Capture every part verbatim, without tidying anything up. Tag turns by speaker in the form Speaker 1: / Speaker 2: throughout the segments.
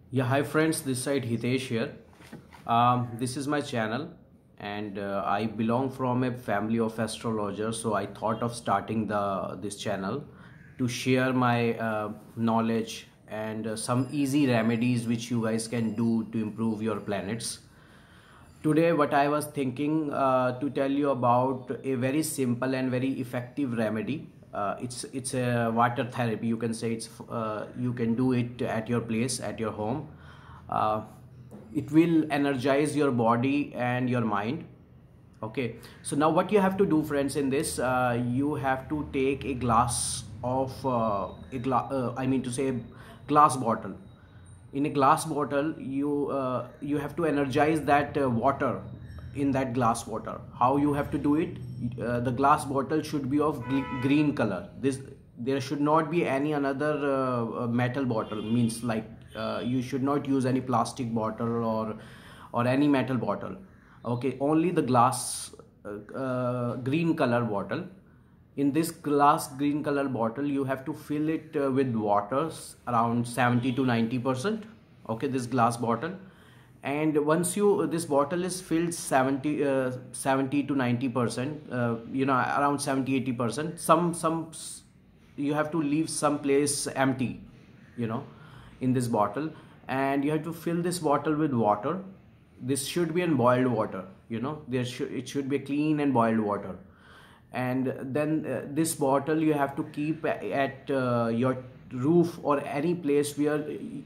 Speaker 1: Yeah, hi friends, this side Hitesh here. Um, this is my channel, and uh, I belong from a family of astrologers, so I thought of starting the this channel to share my uh, knowledge and uh, some easy remedies which you guys can do to improve your planets. Today, what I was thinking uh, to tell you about a very simple and very effective remedy. Uh, it's it's a water therapy. You can say it's uh, you can do it at your place, at your home. Uh, it will energize your body and your mind. Okay, so now what you have to do, friends, in this, uh, you have to take a glass of uh, a glass. Uh, I mean to say, glass bottle. In a glass bottle, you uh, you have to energize that uh, water in that glass water. How you have to do it? Uh, the glass bottle should be of green color. This there should not be any another uh, uh, metal bottle. Means like uh, you should not use any plastic bottle or or any metal bottle. Okay, only the glass uh, uh, green color bottle. In this glass green color bottle, you have to fill it uh, with water around seventy to ninety percent. Okay, this glass bottle, and once you this bottle is filled seventy uh, seventy to ninety percent, uh, you know, around seventy eighty percent, some some you have to leave some place empty, you know, in this bottle, and you have to fill this bottle with water. This should be in boiled water, you know, there should it should be clean and boiled water. And then uh, this bottle you have to keep at uh, your roof or any place where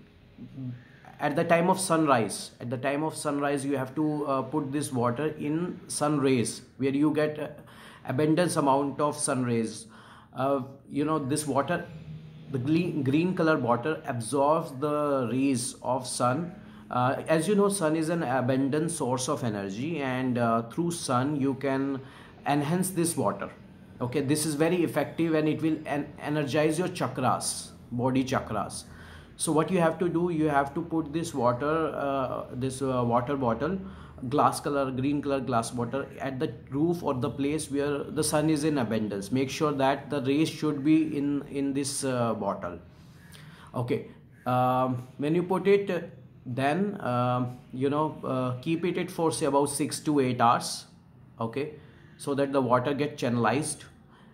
Speaker 1: at the time of sunrise at the time of sunrise you have to uh, put this water in sun rays, where you get uh, abundance amount of sun rays. Uh, you know, this water, the green, green color water absorbs the rays of sun. Uh, as you know, sun is an abundant source of energy, and uh, through sun you can enhance this water. Okay, this is very effective, and it will en energize your chakras, body chakras. So what you have to do, you have to put this water uh, this uh, water bottle, glass color green color glass bottle, at the roof or the place where the sun is in abundance. Make sure that the rays should be in in this uh, bottle. Okay, um, when you put it, then um, you know, uh, keep it for say about six to eight hours. Okay, so that the water get channelized,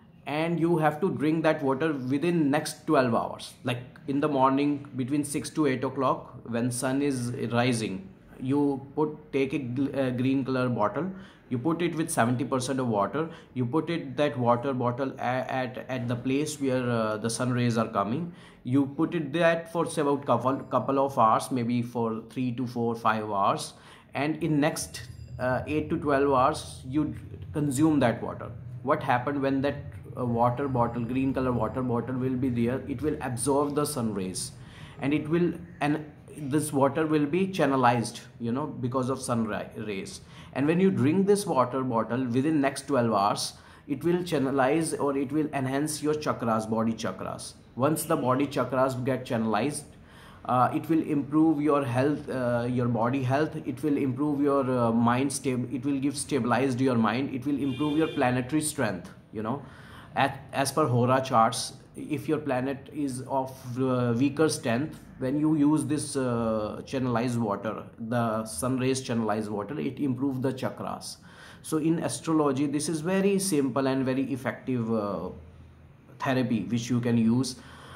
Speaker 1: and you have to drink that water within next twelve hours, like in the morning between six to eight o'clock when sun is rising. You put take a uh, green color bottle, you put it with seventy percent of water, you put it that water bottle at at, at the place where uh, the sun rays are coming. You put it that for say about couple couple of hours, maybe for three to four five hours, and in next uh, eight to twelve hours you consume that water. What happened when that uh, water bottle, green color water bottle will be there? It will absorb the sun rays, and it will, and this water will be channelized, you know, because of sun rays. And when you drink this water bottle within next twelve hours, it will channelize, or it will enhance your chakras, body chakras. Once the body chakras get channelized, uh, it will improve your health, uh, your body health. It will improve your uh, mind stable. It will give stabilized your mind. It will improve your planetary strength, you know. At, as per Hora charts, if your planet is of uh, weaker strength, when you use this uh, channelized water, the sun rays channelized water, it improves the chakras. So in astrology, this is very simple and very effective uh, therapy which you can use.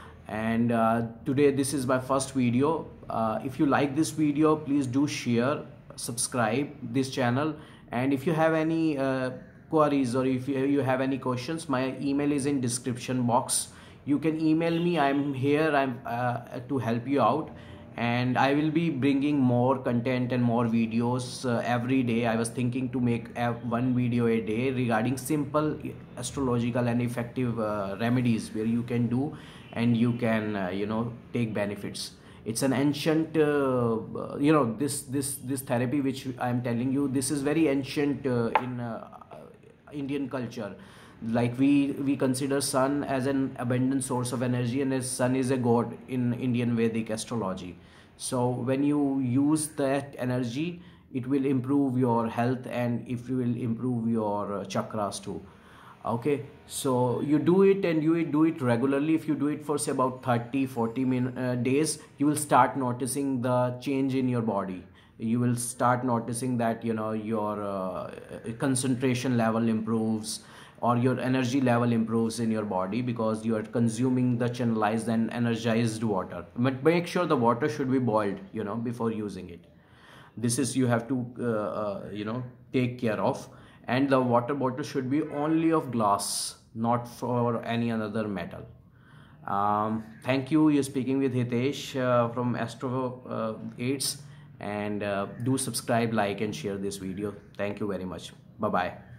Speaker 1: And uh, today this is my first video. Uh, if you like this video, please do share, subscribe this channel, and if you have any uh, queries, or if you have any questions, my email is in description box. You can email me. I'm here I'm uh, to help you out, and I will be bringing more content and more videos uh, every day. I was thinking to make a, one video a day regarding simple astrological and effective uh, remedies where you can do, and you can uh, you know, take benefits. It's an ancient uh, you know, this this this therapy which I am telling you, this is very ancient uh, in uh, Indian culture. Like we we consider sun as an abundant source of energy, and as sun is a god in Indian Vedic astrology. So when you use that energy, it will improve your health, and it will improve your uh, chakras too. Okay, so you do it and you do it regularly. If you do it for say about thirty forty min, uh, days, you will start noticing the change in your body. You will start noticing that you know your uh, concentration level improves, or your energy level improves in your body, because you are consuming the channelized and energized water. But make sure the water should be boiled, you know, before using it. This is you have to uh, uh, you know take care of. And the water bottle should be only of glass, not for any other metal. Um, thank you. You're speaking with Hitesh uh, from Astro uh, Aids. And uh, do subscribe, like and share this video. Thank you very much. Bye bye.